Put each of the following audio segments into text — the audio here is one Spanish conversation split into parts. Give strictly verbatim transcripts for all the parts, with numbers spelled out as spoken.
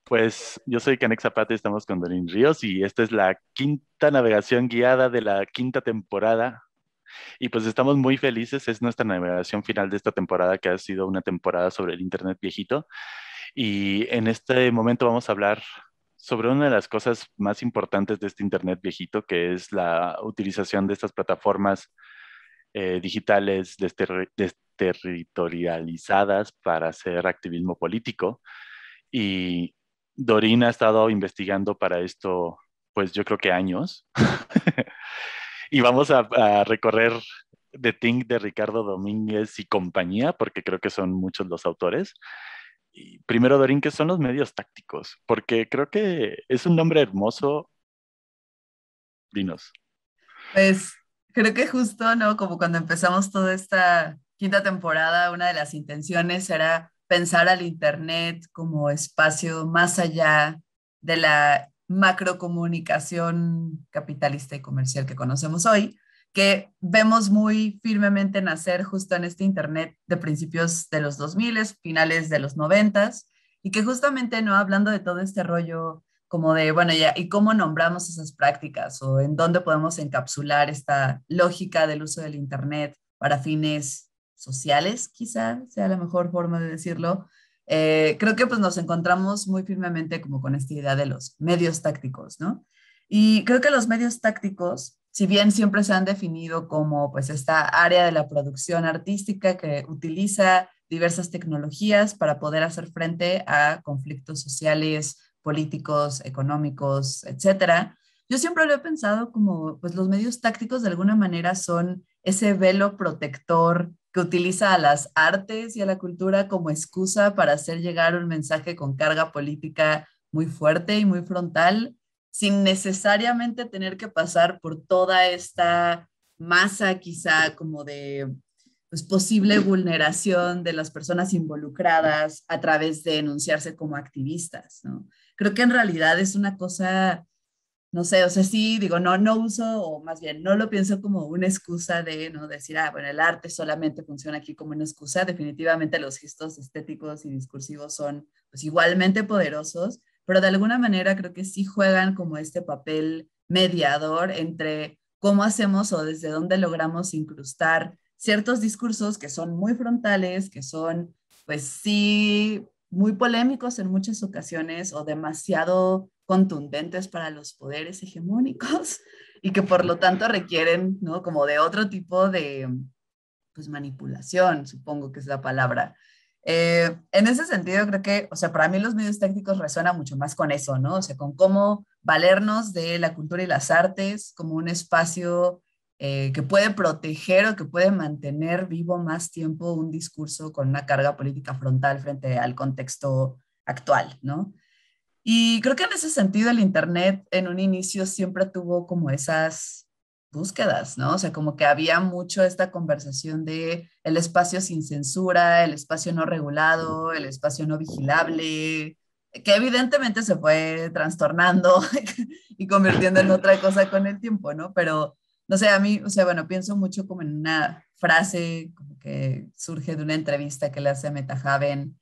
Pues yo soy Canex Zapata y estamos con Dorin Ríos y esta es la quinta navegación guiada de la quinta temporada y pues estamos muy felices, es nuestra navegación final de esta temporada que ha sido una temporada sobre el Internet viejito y en este momento vamos a hablar sobre una de las cosas más importantes de este Internet viejito, que es la utilización de estas plataformas eh, digitales desterri- desterritorializadas para hacer activismo político. Y Doreen ha estado investigando para esto, pues yo creo que años. Y vamos a, a recorrer The Thing de Ricardo Domínguez y compañía, porque creo que son muchos los autores. Y primero, Doreen, ¿qué son los medios tácticos? Porque creo que es un nombre hermoso. Dinos. Pues creo que justo, ¿no? Como cuando empezamos toda esta quinta temporada, una de las intenciones era pensar al Internet como espacio más allá de la macrocomunicación capitalista y comercial que conocemos hoy, que vemos muy firmemente nacer justo en este Internet de principios de los dos mil, finales de los noventa, y que justamente, ¿no? Hablando de todo este rollo como de, bueno, ya, ¿y cómo nombramos esas prácticas o en dónde podemos encapsular esta lógica del uso del Internet para fines sociales, quizá sea la mejor forma de decirlo? Eh, creo que pues nos encontramos muy firmemente como con esta idea de los medios tácticos, ¿no? Y creo que los medios tácticos, si bien siempre se han definido como pues esta área de la producción artística que utiliza diversas tecnologías para poder hacer frente a conflictos sociales, políticos, económicos, etcétera. Yo siempre lo he pensado como, pues los medios tácticos de alguna manera son ese velo protector que utiliza a las artes y a la cultura como excusa para hacer llegar un mensaje con carga política muy fuerte y muy frontal, sin necesariamente tener que pasar por toda esta masa quizá como de pues, posible vulneración de las personas involucradas a través de enunciarse como activistas, ¿no? Creo que en realidad es una cosa, no sé, o sea, sí, digo, no, no uso, o más bien, no lo pienso como una excusa de, ¿no? Decir, ah, bueno, el arte solamente funciona aquí como una excusa. Definitivamente los gestos estéticos y discursivos son, pues, igualmente poderosos, pero de alguna manera creo que sí juegan como este papel mediador entre cómo hacemos o desde dónde logramos incrustar ciertos discursos que son muy frontales, que son, pues sí, muy polémicos en muchas ocasiones o demasiado contundentes para los poderes hegemónicos y que por lo tanto requieren, ¿no? Como de otro tipo de, pues, manipulación, supongo que es la palabra. Eh, en ese sentido, creo que, o sea, para mí los medios técnicos resuenan mucho más con eso, ¿no? O sea, con cómo valernos de la cultura y las artes como un espacio eh, que puede proteger o que puede mantener vivo más tiempo un discurso con una carga política frontal frente al contexto actual, ¿no? Y creo que en ese sentido el Internet en un inicio siempre tuvo como esas búsquedas, ¿no? O sea, como que había mucho esta conversación de el espacio sin censura, el espacio no regulado, el espacio no vigilable, que evidentemente se fue trastornando y convirtiendo en otra cosa con el tiempo, ¿no? Pero, no sé, a mí, o sea, bueno, pienso mucho como en una frase como que surge de una entrevista que le hace Meta Haven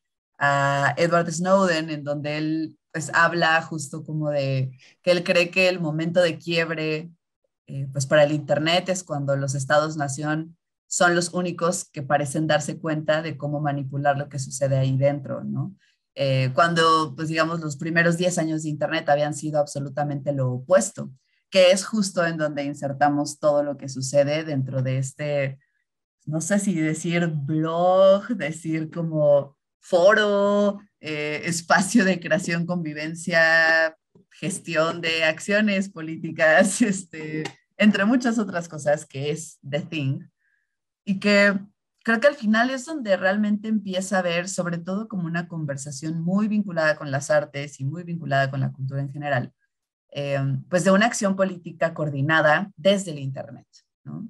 a Edward Snowden, en donde él pues habla justo como de que él cree que el momento de quiebre eh, pues para el Internet es cuando los estados-nación son los únicos que parecen darse cuenta de cómo manipular lo que sucede ahí dentro, ¿no? Eh, cuando, pues digamos, los primeros diez años de Internet habían sido absolutamente lo opuesto, que es justo en donde insertamos todo lo que sucede dentro de este, no sé si decir blog, decir como foro, eh, espacio de creación, convivencia, gestión de acciones políticas, este, entre muchas otras cosas que es The Thing, y que creo que al final es donde realmente empieza a ver, sobre todo como una conversación muy vinculada con las artes y muy vinculada con la cultura en general, eh, pues de una acción política coordinada desde el Internet, ¿no?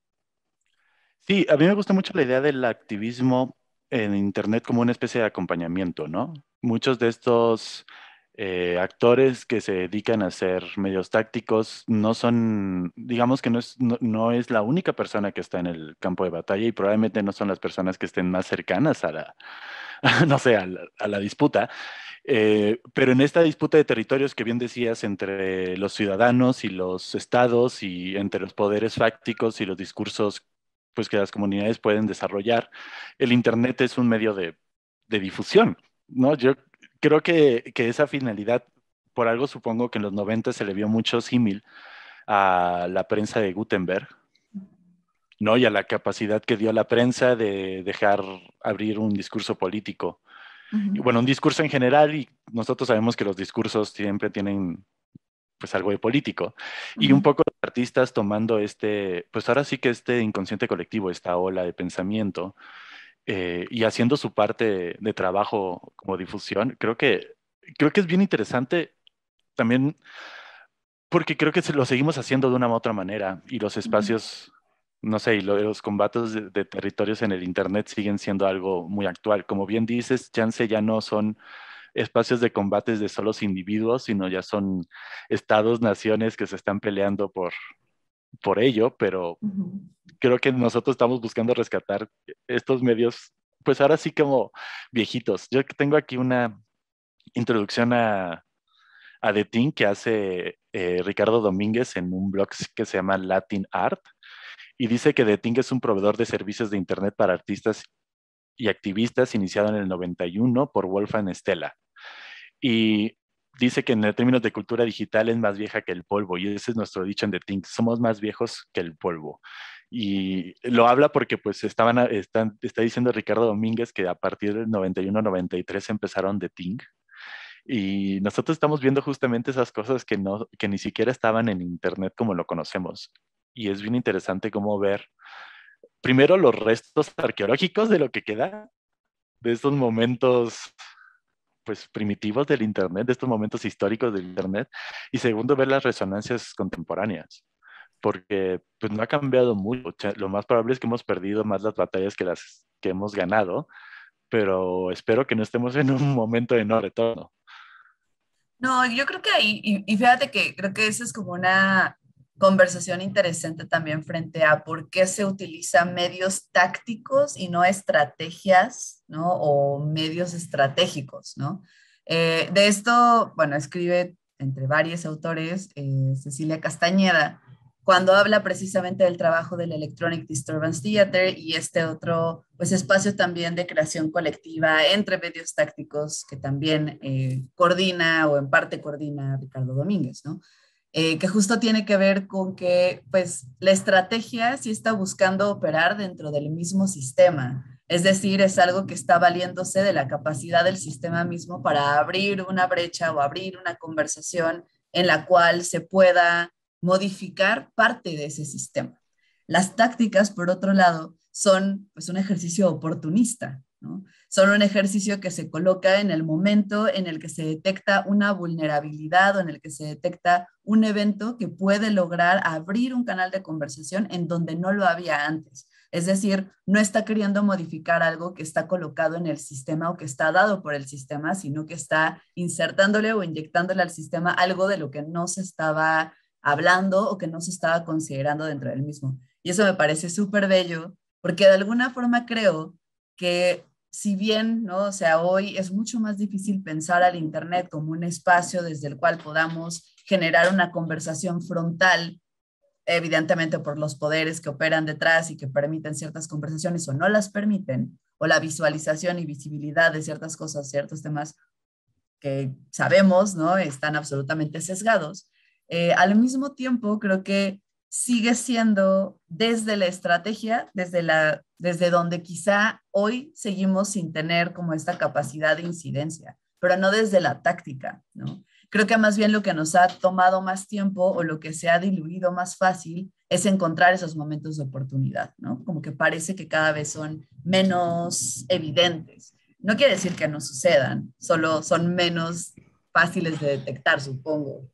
Sí, a mí me gusta mucho la idea del activismo en Internet como una especie de acompañamiento, ¿no? Muchos de estos eh, actores que se dedican a hacer medios tácticos no son, digamos que no es, no, no es la única persona que está en el campo de batalla y probablemente no son las personas que estén más cercanas a la, no sé, a la, a la disputa. Eh, pero en esta disputa de territorios que bien decías entre los ciudadanos y los estados y entre los poderes fácticos y los discursos pues, que las comunidades pueden desarrollar, el Internet es un medio de, de difusión, ¿no? Yo creo que, que esa finalidad, por algo supongo que en los noventa se le vio mucho símil a la prensa de Gutenberg, ¿no? Y a la capacidad que dio la prensa de dejar abrir un discurso político y Ujú, bueno, un discurso en general, y nosotros sabemos que los discursos siempre tienen pues algo de político, y un ujú, poco los artistas tomando este, pues ahora sí que este inconsciente colectivo, esta ola de pensamiento, eh, y haciendo su parte de, de trabajo como difusión, creo que, creo que es bien interesante también, porque creo que se lo seguimos haciendo de una u otra manera, y los ujú. espacios... No sé, y lo- los combates de, de territorios en el Internet siguen siendo algo muy actual. Como bien dices, chance ya no son espacios de combates de solos individuos, sino ya son estados, naciones que se están peleando por, por ello, pero Ujú. creo que nosotros estamos buscando rescatar estos medios, pues ahora sí como viejitos. Yo tengo aquí una introducción a, a The Thing que hace eh, Ricardo Domínguez en un blog que se llama Latin Art y dice que The Thing es un proveedor de servicios de Internet para artistas y activistas iniciado en el noventa y uno por Wolfgang Stella. Y dice que en términos de cultura digital es más vieja que el polvo, y ese es nuestro dicho en The Think, somos más viejos que el polvo. Y lo habla porque pues estaban, están, está diciendo Ricardo Domínguez que a partir del noventa y uno noventa y tres empezaron The Think, y nosotros estamos viendo justamente esas cosas que, no, que ni siquiera estaban en Internet como lo conocemos. Y es bien interesante cómo ver primero los restos arqueológicos de lo que queda de estos momentos pues primitivos del Internet, de estos momentos históricos del Internet, y segundo, ver las resonancias contemporáneas, porque pues no ha cambiado mucho. O sea, lo más probable es que hemos perdido más las batallas que las que hemos ganado, pero espero que no estemos en un momento de no retorno. No, yo creo que ahí, y, y fíjate que creo que esa es como una conversación interesante también frente a por qué se utilizan medios tácticos y no estrategias, ¿no? O medios estratégicos, ¿no? Eh, de esto, bueno, escribe entre varios autores, eh, Cecilia Castañeda, cuando habla precisamente del trabajo del Electronic Disturbance Theater y este otro, pues, espacio también de creación colectiva entre medios tácticos que también eh, coordina o en parte coordina Ricardo Domínguez, ¿no? Eh, que justo tiene que ver con que, pues, la estrategia sí está buscando operar dentro del mismo sistema. Es decir, es algo que está valiéndose de la capacidad del sistema mismo para abrir una brecha o abrir una conversación en la cual se pueda modificar parte de ese sistema. Las tácticas, por otro lado, son pues un ejercicio oportunista, ¿no? Son un ejercicio que se coloca en el momento en el que se detecta una vulnerabilidad o en el que se detecta un evento que puede lograr abrir un canal de conversación en donde no lo había antes. Es decir, no está queriendo modificar algo que está colocado en el sistema o que está dado por el sistema, sino que está insertándole o inyectándole al sistema algo de lo que no se estaba hablando o que no se estaba considerando dentro del mismo. Y eso me parece súper bello, porque de alguna forma creo que si bien, ¿no? O sea, hoy es mucho más difícil pensar al Internet como un espacio desde el cual podamos generar una conversación frontal, evidentemente por los poderes que operan detrás y que permiten ciertas conversaciones o no las permiten, o la visualización y visibilidad de ciertas cosas, ciertos temas que sabemos, ¿no? Están absolutamente sesgados. Eh, al mismo tiempo, creo que sigue siendo desde la estrategia, desde, la, desde donde quizá hoy seguimos sin tener como esta capacidad de incidencia, pero no desde la táctica, ¿no? Creo que más bien lo que nos ha tomado más tiempo o lo que se ha diluido más fácil es encontrar esos momentos de oportunidad, ¿no? Como que parece que cada vez son menos evidentes. No quiere decir que no sucedan, solo son menos fáciles de detectar, supongo.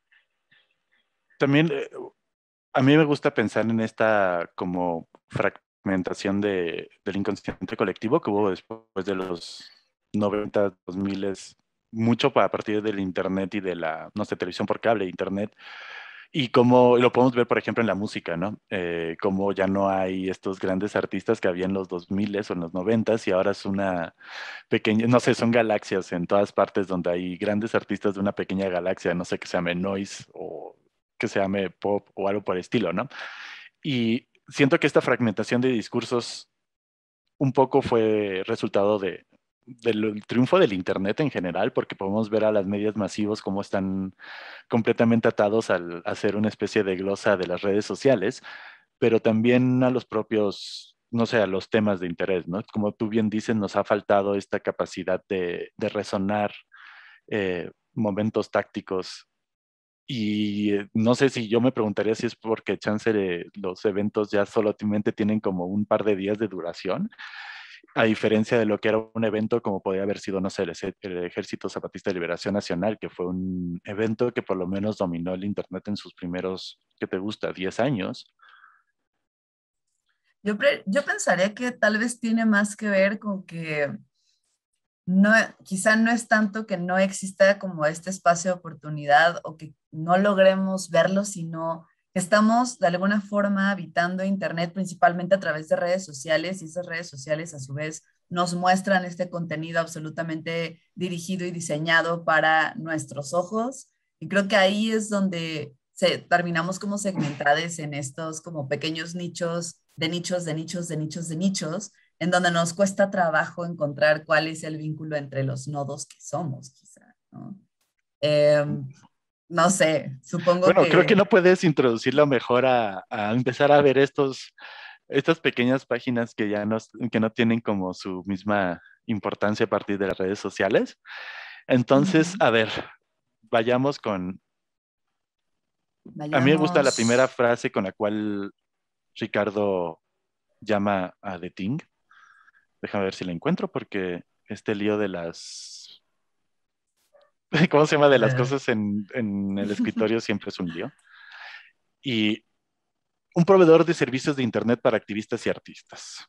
También eh, a mí me gusta pensar en esta como fragmentación de, del inconsciente colectivo que hubo después de los noventa, dos mil, mucho a partir del Internet y de la, no sé, televisión por cable, Internet, Y como lo podemos ver, por ejemplo, en la música, ¿no? Eh, como ya no hay estos grandes artistas que había en los dos mil o en los noventa y ahora es una pequeña, no sé, son galaxias en todas partes donde hay grandes artistas de una pequeña galaxia, no sé, que se llame noise o que se llame pop o algo por el estilo, ¿no? Y siento que esta fragmentación de discursos un poco fue resultado de, del triunfo del Internet en general, porque podemos ver a las medios masivos cómo están completamente atados al hacer una especie de glosa de las redes sociales, pero también a los propios, no sé, a los temas de interés, ¿no? Como tú bien dices, nos ha faltado esta capacidad de, de resonar eh, momentos tácticos. Y eh, no sé si yo me preguntaría si es porque chance de los eventos ya solamente tienen como un par de días de duración, a diferencia de lo que era un evento como podía haber sido, no sé, el, ese- el Ejército Zapatista de Liberación Nacional, que fue un evento que por lo menos dominó el Internet en sus primeros, ¿qué te gusta?, diez años. Yo, pre- yo pensaría que tal vez tiene más que ver con que no, quizá no es tanto que no exista como este espacio de oportunidad o que no logremos verlo, sino que estamos de alguna forma habitando Internet principalmente a través de redes sociales y esas redes sociales a su vez nos muestran este contenido absolutamente dirigido y diseñado para nuestros ojos. Y creo que ahí es donde se, terminamos como segmentados en estos como pequeños nichos de nichos, de nichos, de nichos, de nichos en donde nos cuesta trabajo encontrar cuál es el vínculo entre los nodos que somos, quizá, ¿no? Eh, no sé, supongo Bueno, creo que que no puedes introducirlo mejor a, a empezar a ver estos, estas pequeñas páginas que ya no, que no tienen como su misma importancia a partir de las redes sociales. Entonces, uh-huh, a ver, vayamos con... A mí me gusta la primera vayamos, frase con la cual Ricardo llama a The Thing. Déjame ver si la encuentro porque este lío de las... ¿Cómo se llama? a De las ver. cosas en, en el escritorio siempre es un lío. Y un proveedor de servicios de Internet para activistas y artistas.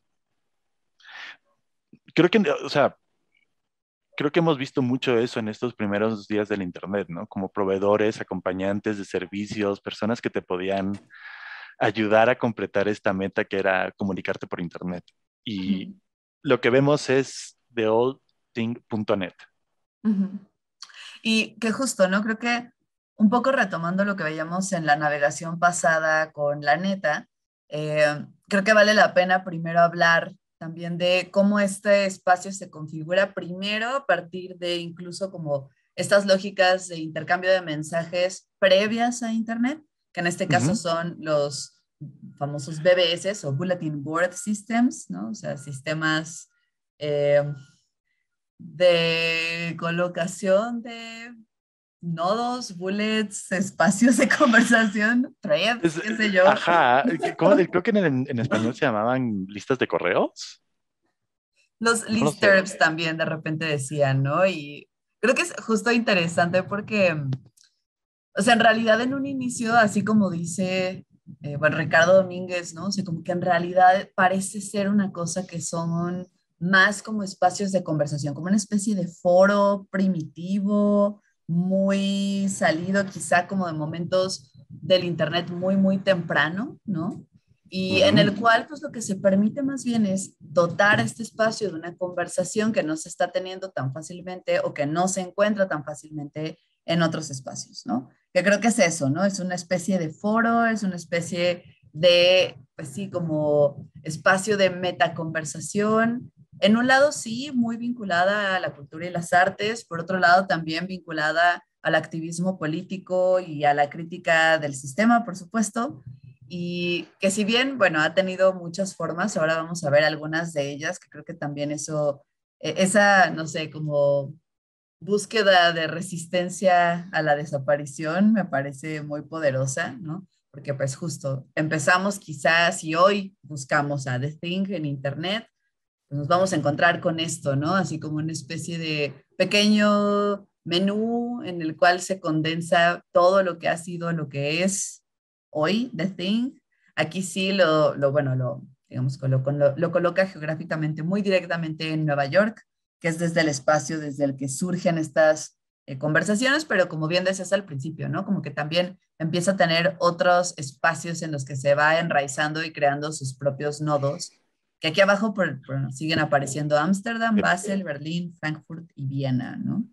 Creo que, o sea, creo que hemos visto mucho eso en estos primeros días del Internet, ¿no? Como proveedores, acompañantes de servicios, personas que te podían ayudar a completar esta meta que era comunicarte por Internet. Y lo que vemos es the old thing punto net. Uh-huh. Y que justo, ¿no? Creo que un poco retomando lo que veíamos en la navegación pasada con la neta, eh, creo que vale la pena primero hablar también de cómo este espacio se configura primero a partir de incluso como estas lógicas de intercambio de mensajes previas a Internet, que en este caso Ujú. son los famosos B B S o Bulletin Board Systems, ¿no? O sea, sistemas eh, de colocación de nodos, bullets, espacios de conversación, threads, Es, qué sé eh, yo. ajá, que- ¿cómo- creo que en, en español se llamaban listas de correos. Los No lo sé. listservs también de repente decían, ¿no? Y creo que es justo interesante porque, o sea, en realidad en un inicio, así como dice, eh, bueno, Ricardo Domínguez, ¿no? O sea, como que en realidad parece ser una cosa que son más como espacios de conversación, como una especie de foro primitivo, muy salido quizá como de momentos del Internet muy, muy temprano, ¿no? Y en Ujú. el cual, pues lo que se permite más bien es dotar este espacio de una conversación que no se está teniendo tan fácilmente o que no se encuentra tan fácilmente en otros espacios, ¿no? Que creo que es eso, ¿no? Es una especie de foro, es una especie de, pues sí, como espacio de metaconversación. En un lado sí, muy vinculada a la cultura y las artes, por otro lado también vinculada al activismo político y a la crítica del sistema, por supuesto, y que si bien, bueno, ha tenido muchas formas, ahora vamos a ver algunas de ellas, que creo que también eso, eh, esa, no sé, como búsqueda de resistencia a la desaparición me parece muy poderosa, ¿no? Porque pues justo empezamos quizás y hoy buscamos a The Thing en Internet, pues nos vamos a encontrar con esto, ¿no? Así como una especie de pequeño menú en el cual se condensa todo lo que ha sido lo que es hoy The Thing. Aquí sí lo, lo bueno, lo, digamos, lo, lo, lo coloca geográficamente muy directamente en Nueva York, que es desde el espacio desde el que surgen estas eh, conversaciones, pero como bien decías al principio, ¿no? Como que también empieza a tener otros espacios en los que se va enraizando y creando sus propios nodos, que aquí abajo por, por, siguen apareciendo Ámsterdam, Basel, Berlín, Frankfurt y Viena, ¿no?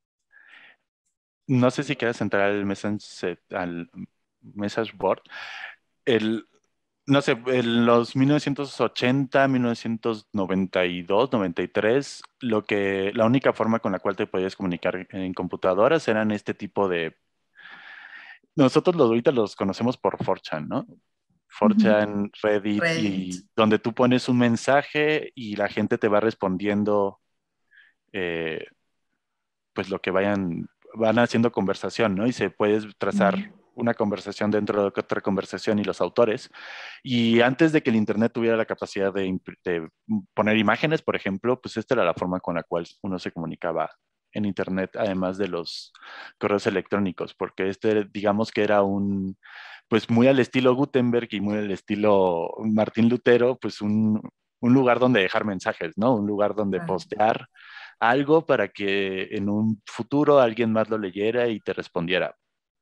No sé si quieres entrar al message, al message board. El, no sé, en los mil novecientos ochenta, mil novecientos noventa y dos, noventa y tres, lo que, la única forma con la cual te podías comunicar en computadoras eran este tipo de... Nosotros los ahorita los conocemos por cuatro chan, ¿no? cuatro Ujú. chan, Reddit, Reddit. y donde tú pones un mensaje y la gente te va respondiendo, eh, pues lo que vayan, van haciendo conversación, ¿no? Y se puede trazar Ujú. una conversación dentro de otra conversación y los autores. Y antes de que el Internet tuviera la capacidad de, imp- de poner imágenes, por ejemplo, pues esta era la forma con la cual uno se comunicaba en Internet, además de los correos electrónicos, porque este, digamos que era un, pues muy al estilo Gutenberg y muy al estilo Martín Lutero, pues un, un lugar donde dejar mensajes, ¿no? Un lugar donde Claro. postear algo para que en un futuro alguien más lo leyera y te respondiera.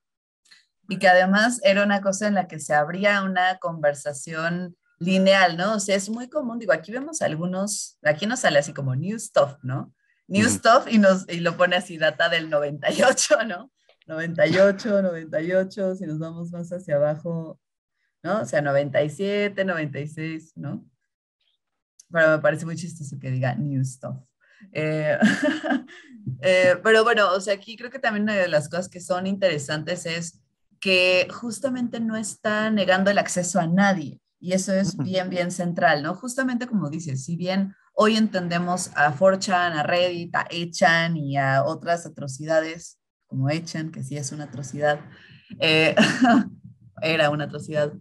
Y que además era una cosa en la que se abría una conversación lineal, ¿no? O sea, es muy común, digo, aquí vemos algunos, aquí nos sale así como New Stuff, ¿no? New Ujú. Stuff y, nos, y lo pone así, data del noventa y ocho, ¿no? noventa y ocho, noventa y ocho, si nos vamos más hacia abajo, ¿no? O sea, noventa y siete, noventa y seis, ¿no? Pero me parece muy chistoso que diga New Stuff. Eh, eh, pero bueno, o sea, aquí creo que también una de las cosas que son interesantes es que justamente no está negando el acceso a nadie. Y eso es Ujú. bien, bien central, ¿no? Justamente como dices, si bien hoy entendemos a cuatro chan, a Reddit, a ocho chan y a otras atrocidades, como ocho chan, que sí es una atrocidad, eh, era una atrocidad,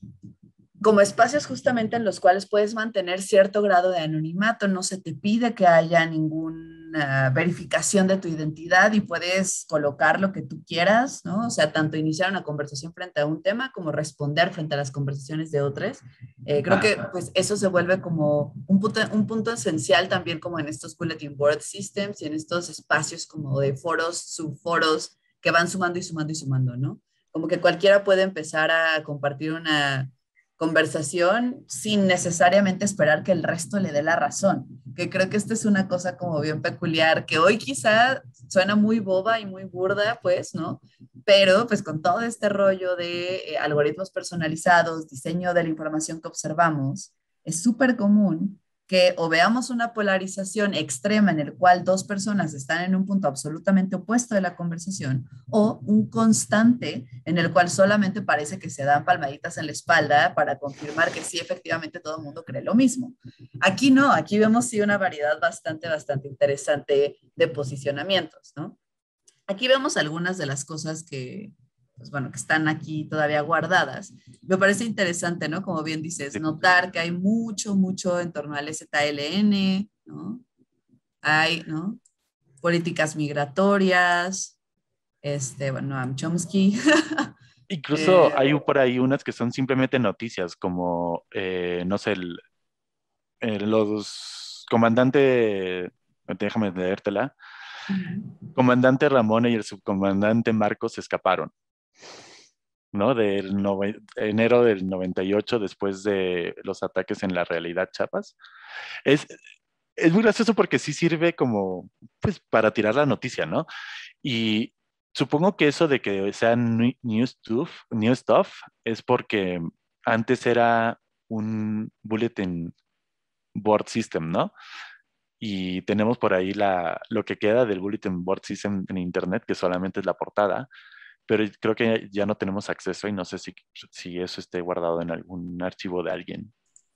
como espacios justamente en los cuales puedes mantener cierto grado de anonimato, no se te pide que haya ninguna verificación de tu identidad y puedes colocar lo que tú quieras, ¿no? O sea, tanto iniciar una conversación frente a un tema como responder frente a las conversaciones de otros. Eh, creo que pues eso se vuelve como un punto, un punto esencial también como en estos bulletin board systems y en estos espacios como de foros, subforos que van sumando y sumando y sumando, ¿no? Como que cualquiera puede empezar a compartir una conversación sin necesariamente esperar que el resto le dé la razón, que creo que esta es una cosa como bien peculiar, que hoy quizá suena muy boba y muy burda, pues, ¿no? Pero pues con todo este rollo de eh, algoritmos personalizados, diseño de la información que observamos, es súper común que o veamos una polarización extrema en el cual dos personas están en un punto absolutamente opuesto de la conversación o un constante en el cual solamente parece que se dan palmaditas en la espalda para confirmar que sí, efectivamente todo el mundo cree lo mismo. Aquí no, aquí vemos sí una variedad bastante, bastante interesante de posicionamientos, ¿no? Aquí vemos algunas de las cosas que, pues bueno, que están aquí todavía guardadas. Me parece interesante, ¿no? Como bien dices, Sí. notar que hay mucho, mucho en torno al Z L N, ¿no? Hay, ¿no? Políticas migratorias, este, bueno, Noam Chomsky. Incluso eh, hay por ahí unas que son simplemente noticias, como, eh, no sé, el, eh, los comandante, déjame leértela, comandante Ramón y el subcomandante Marcos se escaparon, ¿no? Del nove- enero del noventa y ocho, después de los ataques en la realidad Chiapas. Es, es muy gracioso porque sí sirve como, pues, para tirar la noticia, ¿no? Y supongo que eso de que sea new, new stuff, new stuff es porque antes era un bulletin board system, ¿no? Y tenemos por ahí la, lo que queda del bulletin board system en internet, que solamente es la portada, pero creo que ya no tenemos acceso y no sé si, si eso esté guardado en algún archivo de alguien.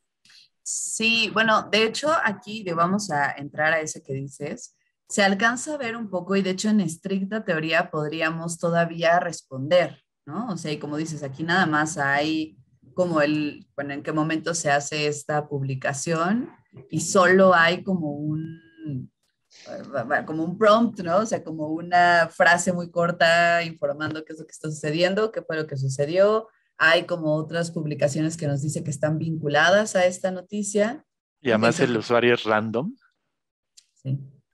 sí, bueno, de hecho aquí le vamos a entrar a ese que dices. Se alcanza a ver un poco y de hecho en estricta teoría podríamos todavía responder, ¿no? O sea, y como dices, aquí nada más hay como el, bueno, en qué momento se hace esta publicación y solo hay como un, eh, como un prompt, ¿no? O sea, como una frase muy corta informando qué es lo que está sucediendo, qué fue lo que sucedió. Hay como otras publicaciones que nos dice que están vinculadas a esta noticia, Y ¿no? Que además dice el que, usuario es random. sí.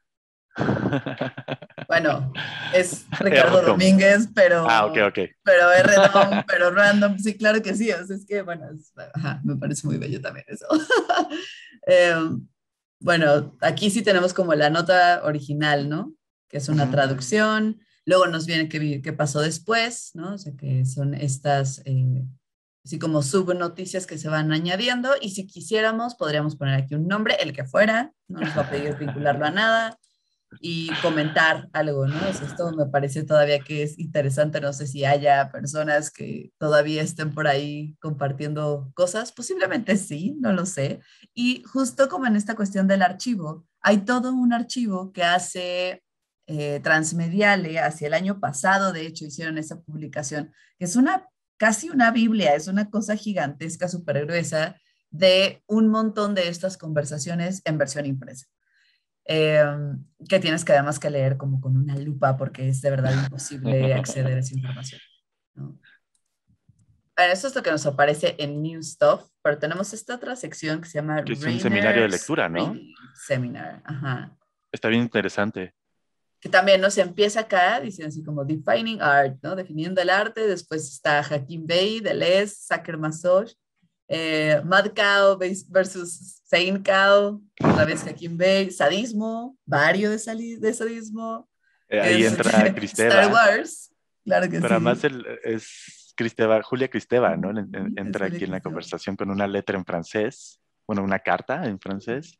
Bueno, es Es Ricardo random. Domínguez, Ah, ok, pero, ok. pero es redón, pero random. Sí, claro que sí. O sea, es que, bueno, es- ajá, me parece muy bello también eso. Eh, bueno, aquí sí tenemos como la nota original, ¿no? Que es una Ujú. traducción. Luego nos viene qué, vi- qué pasó después, ¿no? O sea, que son estas, eh, así como subnoticias que se van añadiendo. Y si quisiéramos, podríamos poner aquí un nombre, el que fuera. No nos va a pedir vincularlo a nada y comentar algo, ¿no? O sea, esto me parece todavía que es interesante. No sé si haya personas que todavía estén por ahí compartiendo cosas. Posiblemente sí, no lo sé. Y justo como en esta cuestión del archivo, hay todo un archivo que hace eh, Transmediale, hacia el año pasado, de hecho, hicieron esa publicación, que es una, casi una Biblia, es una cosa gigantesca, súper gruesa, de un montón de estas conversaciones en versión impresa eh, que tienes que además que leer como con una lupa porque es de verdad imposible acceder a esa información, ¿no? Bueno, eso es lo que nos aparece en New Stuff, pero tenemos esta otra sección que se llama Que es un seminario de Rainer's lectura, ¿no? Reading Seminar, ajá. Está bien interesante. Que también nos empieza acá, diciendo así como Defining Art, ¿no? Definiendo el arte, después está Hakim Bey, Deleuze, Saker Masoch, eh, Mad Cow versus Sane Cow, otra vez Hakim Bey, sadismo, varios de, sali- de sadismo, Eh, ahí entra este, Star Cristeva, Wars, claro que pero además sí, el, es Cristeva, Julia Cristeva, ¿no? En- en- es entra Julia aquí en la Cristeva. conversación con una letra en francés, bueno, una carta en francés.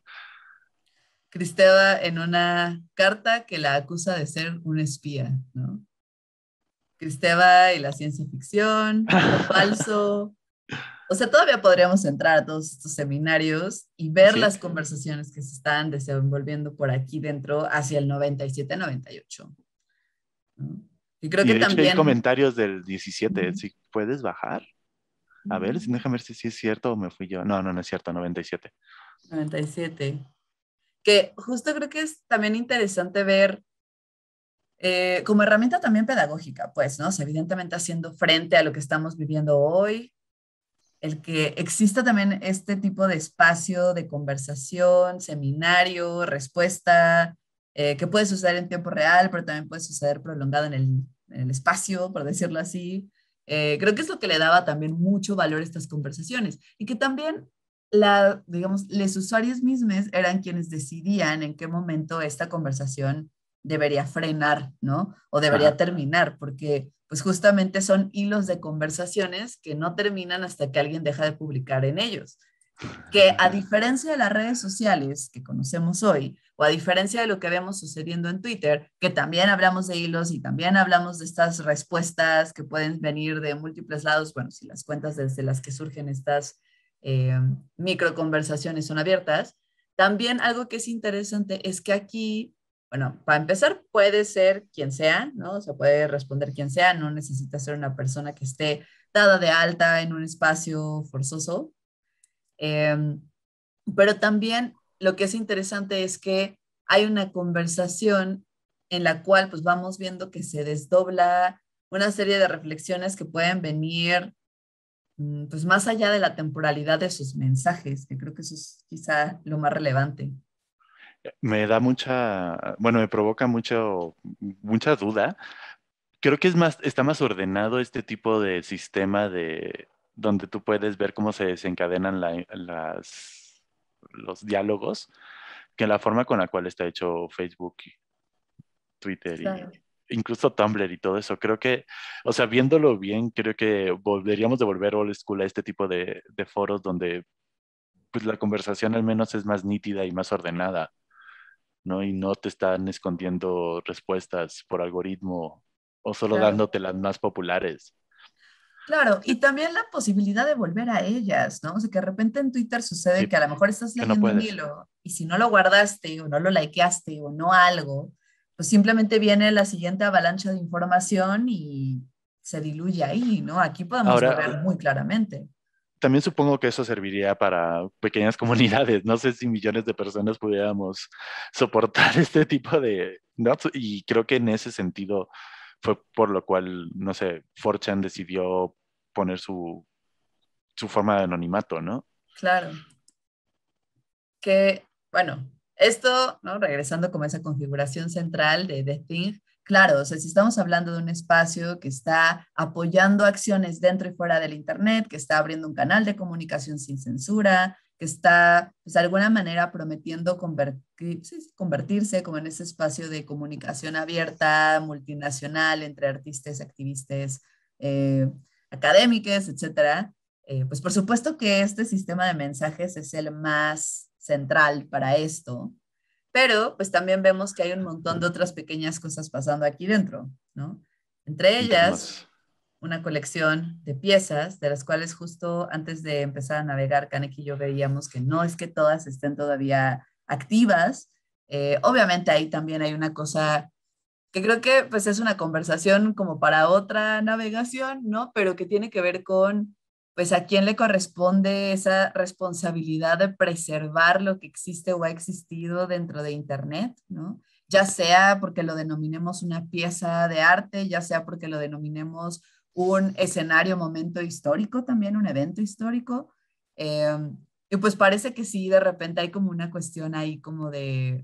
Cristeva en una carta que la acusa de ser un espía, ¿no? Cristeva y la ciencia ficción, lo falso. O sea, todavía podríamos entrar a todos estos seminarios y ver Sí. las conversaciones que se están desenvolviendo por aquí dentro hacia el noventa y siete noventa y ocho, ¿no? Y creo Y que de hecho hay también, comentarios del diecisiete, ujú, si puedes bajar. A ver, déjame ver si sí es cierto o me fui yo. No, no, no es cierto, noventa y siete. noventa y siete, que justo creo que es también interesante ver eh, como herramienta también pedagógica, pues, ¿no? O sea, evidentemente haciendo frente a lo que estamos viviendo hoy, el que exista también este tipo de espacio de conversación, seminario, respuesta, eh, que puede suceder en tiempo real, pero también puede suceder prolongado en el, en el espacio, por decirlo así. Eh, creo que es lo que le daba también mucho valor a estas conversaciones y que también la, digamos, los usuarios mismos eran quienes decidían en qué momento esta conversación debería frenar, ¿no? O debería Ajá. terminar, porque pues justamente son hilos de conversaciones que no terminan hasta que alguien deja de publicar en ellos. Que a diferencia de las redes sociales que conocemos hoy, o a diferencia de lo que vemos sucediendo en Twitter, que también hablamos de hilos y también hablamos de estas respuestas que pueden venir de múltiples lados, bueno, si las cuentas desde las que surgen estas eh, micro conversaciones son abiertas, también algo que es interesante es que aquí, bueno, para empezar puede ser quien sea, ¿no? O sea, puede responder quien sea, no necesita ser una persona que esté dada de alta en un espacio forzoso. Eh, pero también lo que es interesante es que hay una conversación en la cual pues vamos viendo que se desdobla una serie de reflexiones que pueden venir mm, pues más allá de la temporalidad de sus mensajes, que creo que eso es quizá lo más relevante. Me da mucha, bueno, me provoca mucho, mucha duda. Creo que es más, está más ordenado este tipo de sistema de donde tú puedes ver cómo se desencadenan la- las, los diálogos que la forma con la cual está hecho Facebook, y Twitter y Claro. incluso Tumblr y todo eso. Creo que, o sea, viéndolo bien, creo que volveríamos de volver old school a este tipo de, de foros donde pues la conversación al menos es más nítida y más ordenada, ¿no? Y no te están escondiendo respuestas por algoritmo o solo Claro. dándote las más populares. Claro, y también la posibilidad de volver a ellas, ¿no? O sea, que de repente en Twitter sucede Sí, que a lo mejor estás que no leyendo un puedes. hilo y si no lo guardaste o no lo likeaste o no algo, pues simplemente viene la siguiente avalancha de información y se diluye ahí, ¿no? Aquí podemos Ahora, ver muy claramente. también supongo que eso serviría para pequeñas comunidades. No sé si millones de personas pudiéramos soportar este tipo de, ¿no? Y creo que en ese sentido fue por lo cual, no sé, cuatro chan decidió poner su, su forma de anonimato, ¿no? Claro. Que, bueno, Esto, ¿no? Regresando como a esa configuración central de The Thing, claro, o sea, si estamos hablando de un espacio que está apoyando acciones dentro y fuera del Internet, que está abriendo un canal de comunicación sin censura, que está, pues, de alguna manera prometiendo convertir, sí, sí, convertirse como en ese espacio de comunicación abierta, multinacional, entre artistas, activistas, eh, académicos, etcétera, eh, pues por supuesto que este sistema de mensajes es el más central para esto, pero pues también vemos que hay un montón de otras pequeñas cosas pasando aquí dentro, ¿no? Entre ellas, Cuéntanos. una colección de piezas, de las cuales justo antes de empezar a navegar, Kanek y yo veíamos que no es que todas estén todavía activas. Eh, obviamente ahí también hay una cosa que creo que pues es una conversación como para otra navegación, ¿no? Pero que tiene que ver con, pues, a quién le corresponde esa responsabilidad de preservar lo que existe o ha existido dentro de Internet, ¿no? Ya sea porque lo denominemos una pieza de arte, ya sea porque lo denominemos un escenario, momento histórico, también un evento histórico. Eh, y pues parece que sí, de repente hay como una cuestión ahí como de,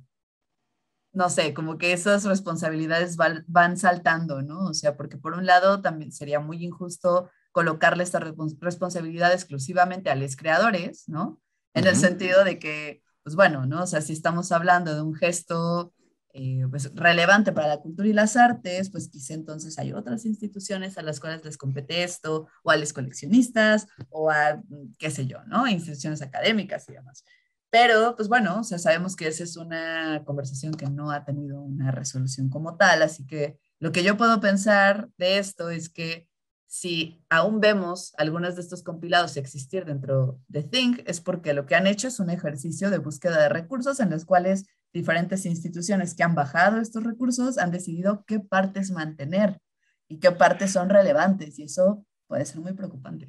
no sé, como que esas responsabilidades van, van saltando, ¿no? O sea, porque por un lado también sería muy injusto colocarle esta respons- responsabilidad exclusivamente a los creadores, ¿no? En el Ujú. sentido de que, pues bueno, ¿no? O sea, si estamos hablando de un gesto eh, pues, relevante para la cultura y las artes, pues quizá entonces hay otras instituciones a las cuales les compete esto, o a los coleccionistas, o a, mm, qué sé yo, ¿no? Instituciones académicas y demás. Pero, pues bueno, o sea, sabemos que esa es una conversación que no ha tenido una resolución como tal, así que lo que yo puedo pensar de esto es que si aún vemos algunos de estos compilados existir dentro de Think, es porque lo que han hecho es un ejercicio de búsqueda de recursos en los cuales diferentes instituciones que han bajado estos recursos han decidido qué partes mantener y qué partes son relevantes, y eso puede ser muy preocupante.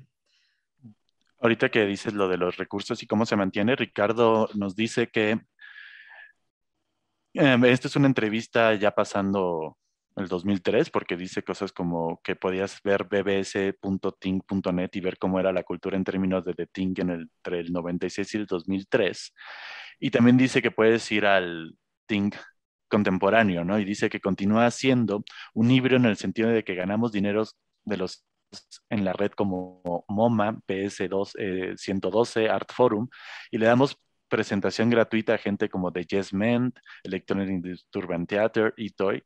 Ahorita que dices lo de los recursos y cómo se mantiene, Ricardo nos dice que eh, esta es una entrevista ya pasando el dos mil tres, porque dice cosas como que podías ver b b s punto ting punto net y ver cómo era la cultura en términos de The Ting en el, entre el noventa y seis y el dos mil tres. Y también dice que puedes ir al Ting contemporáneo, ¿no? Y dice que continúa siendo un híbrido en el sentido de que ganamos dineros de los en la red como MoMA, P S dos, eh, ciento doce, Art Forum, y le damos presentación gratuita a gente como The Yes Men, Electronic Disturbance Theater y Toy.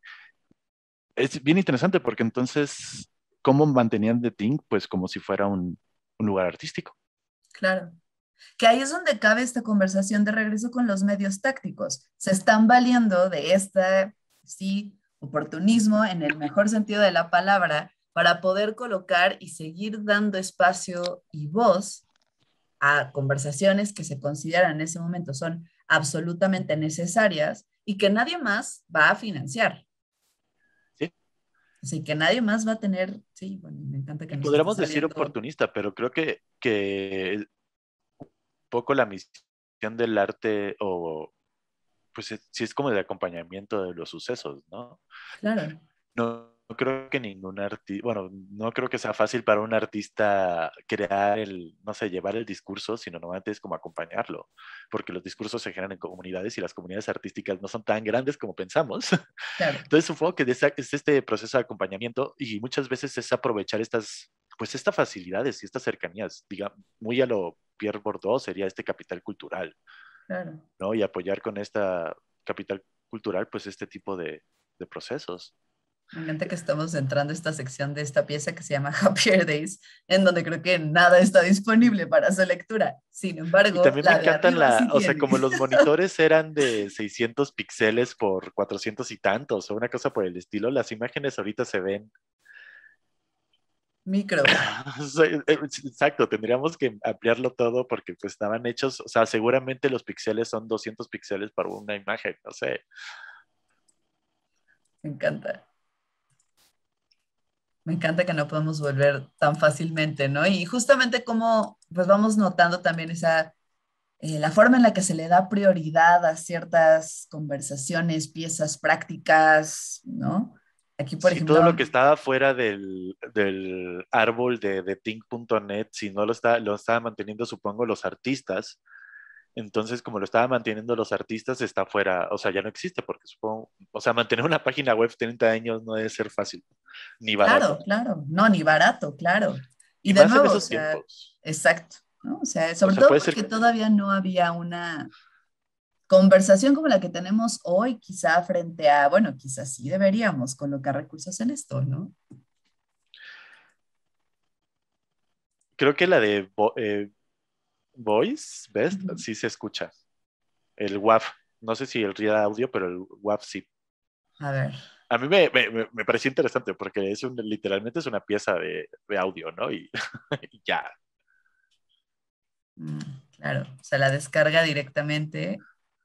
Es bien interesante porque entonces, ¿cómo mantenían The Thing? Pues como si fuera un, un lugar artístico. Claro. Que ahí es donde cabe esta conversación de regreso con los medios tácticos. Se están valiendo de este, sí, oportunismo en el mejor sentido de la palabra para poder colocar y seguir dando espacio y voz a conversaciones que se consideran en ese momento son absolutamente necesarias y que nadie más va a financiar. ¿Sí? Así que nadie más va a tener, sí, bueno, me encanta que Y nos esté podríamos decir saliendo. oportunista, pero creo que, que un poco la misión del arte o pues es- sí es como de acompañamiento de los sucesos, ¿no? Claro, No, no creo que ningún artista, bueno, no creo que sea fácil para un artista crear el, no sé, llevar el discurso, sino normalmente es como acompañarlo, porque los discursos se generan en comunidades y las comunidades artísticas no son tan grandes como pensamos. claro. Entonces supongo que de esa- es este proceso de acompañamiento y muchas veces es aprovechar estas, pues estas facilidades y estas cercanías, diga, muy a lo Pierre Bourdieu sería este capital cultural, Claro. ¿no? Y apoyar con esta capital cultural, pues este tipo de, de procesos. Me encanta que estamos entrando a esta sección de esta pieza que se llama Happier Days, en donde creo que nada está disponible para su lectura. Sin Y embargo, también me la de encantan arriba la, sí o sea, tiene. como los monitores eran de seiscientos píxeles por cuatrocientos y tantos, o una cosa por el estilo, las imágenes ahorita se ven. Micro. Sí, eh, exacto, tendríamos que ampliarlo todo porque pues estaban hechos, o sea, seguramente los píxeles son doscientos píxeles para una imagen, no sé. Me encanta. Me encanta que no podemos volver tan fácilmente, ¿no? Y justamente como pues vamos notando también esa, eh, la forma en la que se le da prioridad a ciertas conversaciones, piezas prácticas, ¿no? Aquí, por Si todo lo ejemplo, que estaba fuera del, del árbol de, de think punto net, si no lo está, lo estaban manteniendo, supongo, los artistas, Entonces, como lo estaban manteniendo los artistas, está fuera, o sea, ya no existe, porque supongo, o sea, mantener una página web treinta años no debe ser fácil, ni barato. Claro, claro, no, ni barato, claro. Y Y de más en nuevo, o esos sea, tiempos. exacto, ¿no? O sea, O sobre sea, todo puede ser, porque todavía no había una conversación como la que tenemos hoy, quizá frente a, bueno, quizás sí deberíamos colocar recursos en esto, ¿no? creo que la de Vo- eh, Voice, Best, Ujú. sí se escucha. El W A V, no sé si el Real Audio, pero el W A V sí. A ver, A mí me, me, me- me pareció interesante porque es un, literalmente es una pieza de, de audio, ¿no? Y, y ya, mm, claro, o sea, la descarga directamente,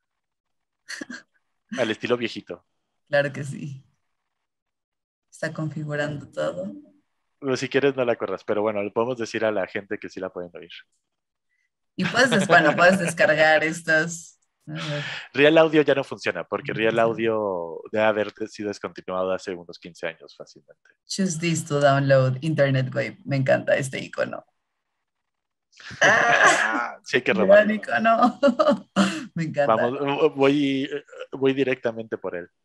al estilo viejito. claro que sí, está configurando todo. Pero si quieres no la corras, pero bueno, le podemos decir a la gente que sí la pueden oír. Y puedes, des- bueno, puedes descargar estas, a ver, Real Audio ya no funciona porque no Real funciona. Audio debe haber sido descontinuado hace unos quince años fácilmente. Choose this to download Internet Wave. Me encanta este icono. ¡Ah! Sí hay que Gran robarlo. icono. Me encanta. Vamos, voy, voy directamente por él.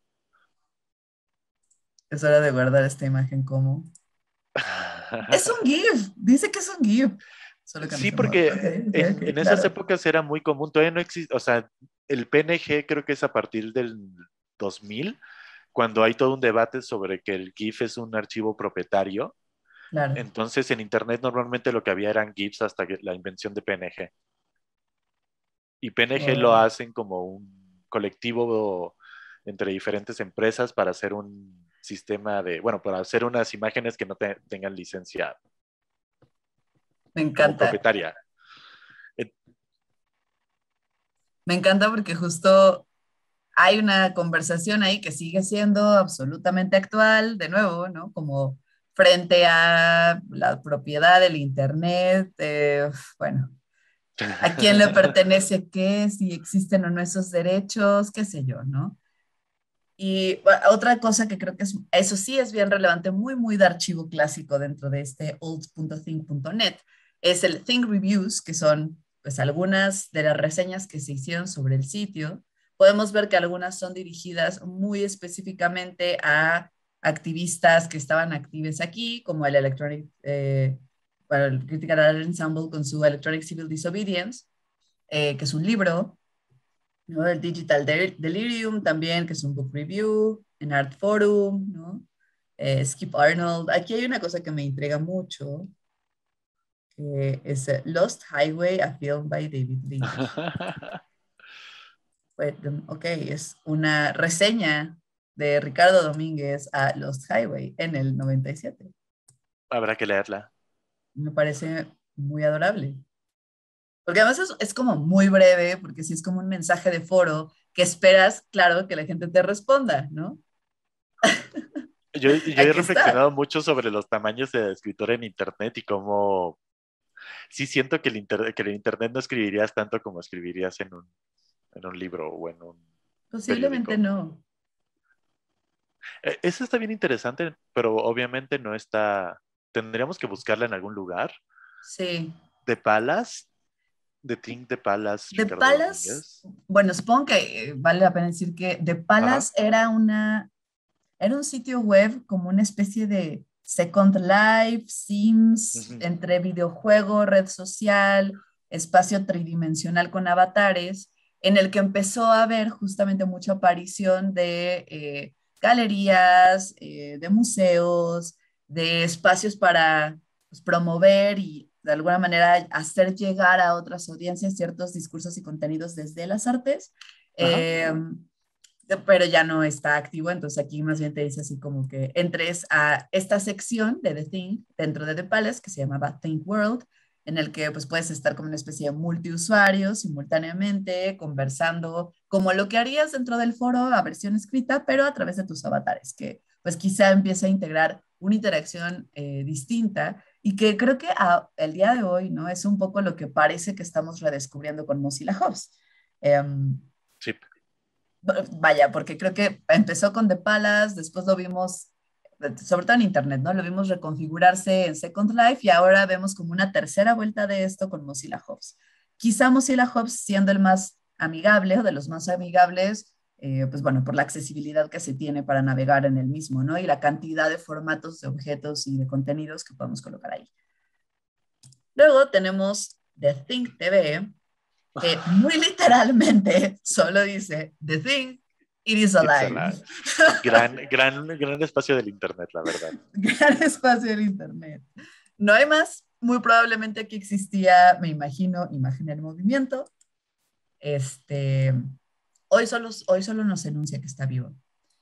Es hora de guardar esta imagen como. Es un GIF. Dice que es un GIF. Solo que no Sí, se mueve. porque Ok, ok, en, ok, en esas claro. épocas era muy común, todavía no existe, o sea, el P N G creo que es a partir del dos mil, cuando hay todo un debate sobre que el GIF es un archivo propietario. Claro. Entonces, en Internet normalmente lo que había eran GIFs hasta que la invención de P N G. Y P N G lo Oh, hacen como un colectivo entre diferentes empresas para hacer un sistema de, bueno, para hacer unas imágenes que no te- tengan licencia me como encanta. propietaria. Eh, Me encanta porque justo hay una conversación ahí que sigue siendo absolutamente actual, de nuevo, ¿no? Como frente a la propiedad del Internet, eh, bueno, a quién le pertenece qué, si existen o no esos derechos, qué sé yo, ¿no? Y bueno, otra cosa que creo que es, eso sí es bien relevante, muy, muy de archivo clásico dentro de este old punto think punto net, es el Think Reviews, que son pues algunas de las reseñas que se hicieron sobre el sitio. Podemos ver que algunas son dirigidas muy específicamente a activistas que estaban activos aquí, como el Electronic, eh, bueno, el Critical Art Ensemble con su Electronic Civil Disobedience, eh, que es un libro, ¿no? El Digital Del- Delirium también, que es un book review, en Art Forum, ¿no? Eh, Skip Arnold. Aquí hay una cosa que me intriga mucho, que es eh, Lost Highway, a film by David Lynch. Pues, um, ok, es una reseña de Ricardo Domínguez a Lost Highway en el noventa y siete. Habrá que leerla. Me parece muy adorable. Porque además es, es como muy breve, porque sí es como un mensaje de foro que esperas, claro, que la gente te responda, ¿no? Yo, yo he Aquí está. reflexionado mucho sobre los tamaños de escritor en Internet y cómo sí siento que el, inter- que el Internet no escribirías tanto como escribirías en un, en un libro o en un Posiblemente periódico. no. Eh, Eso está bien interesante, pero obviamente no está. Tendríamos que buscarla en algún lugar. Sí. De Palas, de Think de Palas, The Ricardo Palace, Domínguez. bueno, supongo que eh, vale la pena decir que The Ajá. Palace era una, era un sitio web como una especie de Second Life, Sims, Ujú. entre videojuego, red social, espacio tridimensional con avatares, en el que empezó a haber justamente mucha aparición de eh, galerías, eh, de museos, de espacios para pues, promover y de alguna manera hacer llegar a otras audiencias ciertos discursos y contenidos desde las artes. Ajá. Eh, pero ya no está activo, entonces aquí más bien te dice así como que entres a esta sección de The Think dentro de The Palace que se llamaba Think World, en el que pues puedes estar como una especie de multiusuario simultáneamente conversando como lo que harías dentro del foro a versión escrita, pero a través de tus avatares, que pues quizá empieza a integrar una interacción eh, distinta y que creo que a, el día de hoy, ¿no? Es un poco lo que parece que estamos redescubriendo con Mozilla Hubs. Um, Sí. Vaya, porque creo que empezó con The Palace, después lo vimos, sobre todo en Internet, ¿no? Lo vimos reconfigurarse en Second Life y ahora vemos como una tercera vuelta de esto con Mozilla Hubs. quizá Mozilla Hubs siendo el más amigable o de los más amigables, eh, pues bueno, por la accesibilidad que se tiene para navegar en el mismo, ¿no? Y la cantidad de formatos, de objetos y de contenidos que podemos colocar ahí. Luego tenemos The Thing T V, que muy literalmente solo dice The Thing, it is alive. Gran, gran, gran espacio del internet, la verdad. Gran espacio del internet. No hay más. Muy probablemente aquí existía, me imagino, imagen en movimiento. Este, hoy solo, hoy solo nos enuncia que está vivo.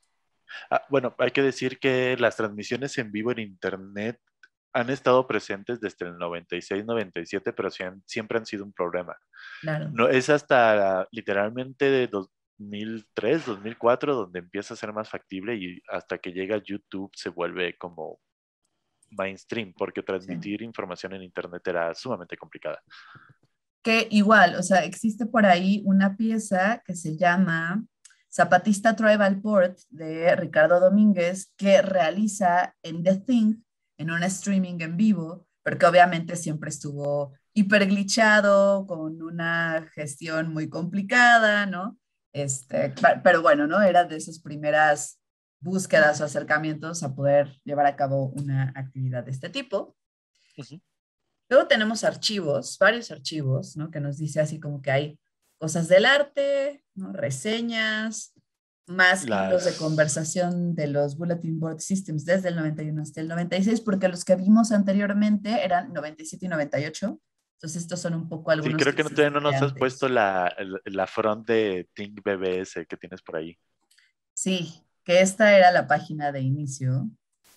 Ah, bueno, hay que decir que las transmisiones en vivo en internet han estado presentes desde el noventa y seis, noventa y siete, pero siempre han sido un problema. Claro. No, es hasta literalmente de dos mil tres, dos mil cuatro donde empieza a ser más factible y hasta que llega YouTube se vuelve como mainstream, porque transmitir sí. información en internet era sumamente complicada. Que igual, o sea, existe por ahí una pieza que se llama Zapatista Tribal Port de Ricardo Domínguez, que realiza en The Thing, en un streaming en vivo, pero que obviamente siempre estuvo hiper glitchado, con una gestión muy complicada, ¿no? Este, pero bueno, ¿no? Era de esas primeras búsquedas o acercamientos a poder llevar a cabo una actividad de este tipo. Uh-huh. Luego tenemos archivos, varios archivos, ¿no? Que nos dice así como que hay cosas del arte, ¿no? Reseñas, más Las... hilos de conversación de los Bulletin Board Systems desde el noventa y uno hasta el noventa y seis, porque los que vimos anteriormente eran noventa y siete y noventa y ocho. Entonces estos son un poco algunos... Sí, creo que, que todavía no nos antes. has puesto la, la front de Think B B S que tienes por ahí. Sí, que esta era la página de inicio.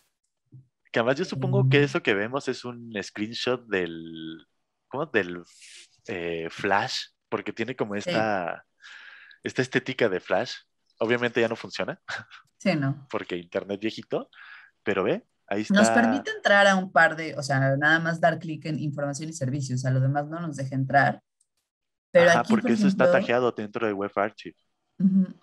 Que además yo supongo que eso que vemos es un screenshot del, ¿cómo? Del eh, Flash, porque tiene como esta, sí. esta estética de Flash. Obviamente ya no funciona. Sí, no. Porque internet viejito, pero ve, ahí está. Nos permite entrar a un par de, o sea, nada más dar clic en información y servicios, a lo demás no nos deja entrar. Pero Ajá, aquí, porque por eso ejemplo, está tagueado dentro de Web Archive. Uh-huh.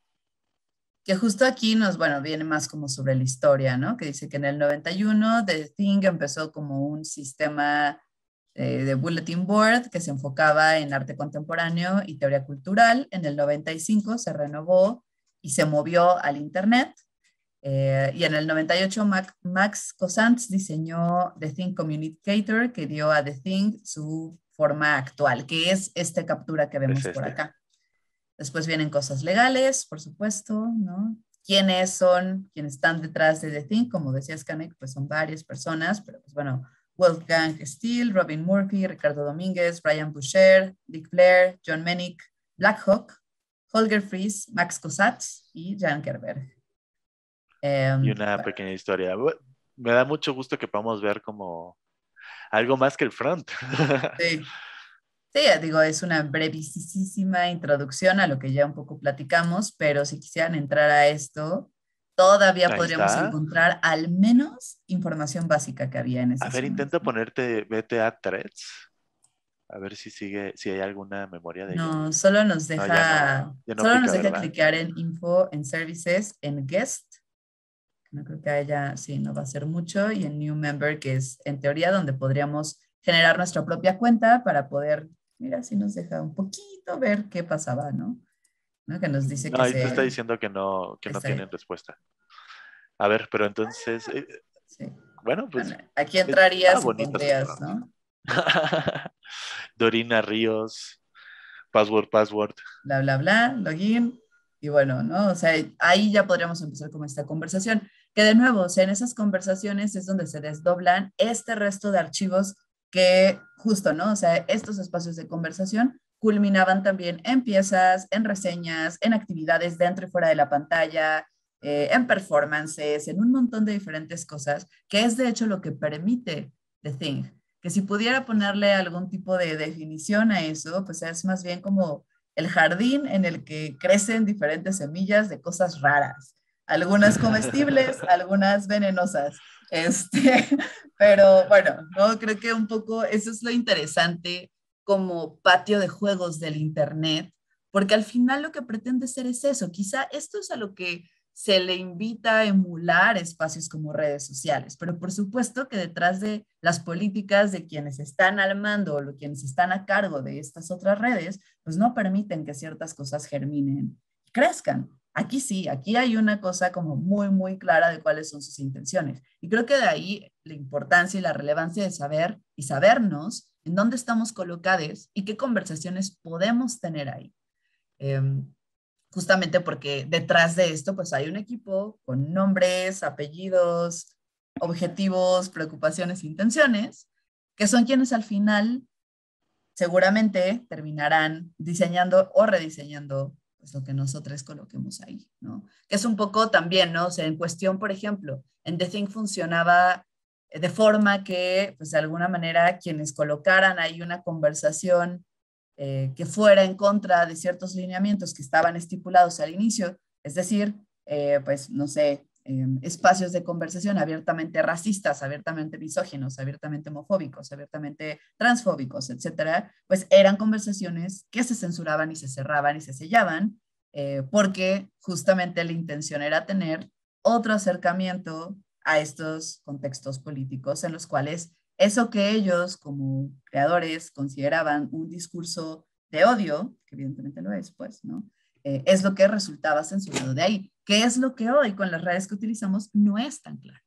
Que justo aquí nos, bueno, viene más como sobre la historia, ¿no? Que dice que en el noventa y uno The Thing empezó como un sistema eh, de bulletin board que se enfocaba en arte contemporáneo y teoría cultural. En el noventa y cinco se renovó y se movió al internet. Eh, y en el noventa y ocho Mac, Max Cosants diseñó The Thing Communicator, que dio a The Thing su forma actual, que es esta captura que vemos es este. por acá. Después vienen cosas legales, por supuesto, ¿no? ¿Quiénes son, quienes están detrás de The Thing? Como decía Skanek, pues son varias personas, pero pues bueno, Wolfgang Steele, Robin Murphy, Ricardo Domínguez, Brian Boucher, Dick Blair, John Menick, Blackhawk, Holger Fries, Max Cosats y Jan Kerberg. Um, y una pequeña historia. Me da mucho gusto que podamos ver como algo más que el front. Sí. Sí, digo, es una brevísima introducción a lo que ya un poco platicamos, pero si quisieran entrar a esto, todavía Ahí podríamos está. encontrar al menos información básica que había en ese A ver, intenta ponerte B T A Threads. A ver si sigue, si hay alguna memoria de No, ella. solo nos deja, no, ya no, ya no solo pica, nos deja ¿verdad? clicar en Info, en Services, en Guest. No creo que haya, sí, no va a ser mucho, y en New Member, que es en teoría donde podríamos generar nuestra propia cuenta para poder, mira, si nos deja un poquito ver qué pasaba, ¿no? ¿No? Que nos dice no, que ahí se... te está diciendo que no, que no tienen respuesta. A ver, pero entonces, eh, sí. bueno, pues... Bueno, aquí entrarías ah, y pondrías, ¿no? Dorina Ríos, password, password. Bla, bla, bla, login. Y bueno, ¿no? O sea, ahí ya podríamos empezar con esta conversación. Que de nuevo, o sea, en esas conversaciones es donde se desdoblan este resto de archivos que justo, ¿no? O sea, estos espacios de conversación culminaban también en piezas, en reseñas, en actividades dentro y fuera de la pantalla, eh, en performances, en un montón de diferentes cosas, que es de hecho lo que permite The Thing. Que si pudiera ponerle algún tipo de definición a eso, pues es más bien como el jardín en el que crecen diferentes semillas de cosas raras. Algunas comestibles, algunas venenosas. Este, pero bueno, no creo que un poco eso es lo interesante como patio de juegos del internet, porque al final lo que pretende ser es eso. Quizá esto es a lo que se le invita a emular espacios como redes sociales, pero por supuesto que detrás de las políticas de quienes están al mando o quienes están a cargo de estas otras redes, pues no permiten que ciertas cosas germinen y crezcan. Aquí sí, aquí hay una cosa como muy, muy clara de cuáles son sus intenciones. Y creo que de ahí la importancia y la relevancia de saber y sabernos en dónde estamos colocados y qué conversaciones podemos tener ahí. Eh, Justamente porque detrás de esto pues hay un equipo con nombres, apellidos, objetivos, preocupaciones, intenciones, que son quienes al final seguramente terminarán diseñando o rediseñando pues, lo que nosotros coloquemos ahí, ¿no? Que es un poco también, ¿no? O sea, en cuestión, por ejemplo, en The Thing funcionaba de forma que, pues de alguna manera, quienes colocaran ahí una conversación eh, que fuera en contra de ciertos lineamientos que estaban estipulados al inicio, es decir, eh, pues no sé, eh, espacios de conversación abiertamente racistas, abiertamente misóginos, abiertamente homofóbicos, abiertamente transfóbicos, etcétera, pues eran conversaciones que se censuraban y se cerraban y se sellaban, eh, porque justamente la intención era tener otro acercamiento a estos contextos políticos en los cuales eso que ellos como creadores consideraban un discurso de odio, que evidentemente lo es, pues, ¿no? Eh, es lo que resultaba censurado de ahí. ¿Qué es lo que hoy con las redes que utilizamos no es tan claro?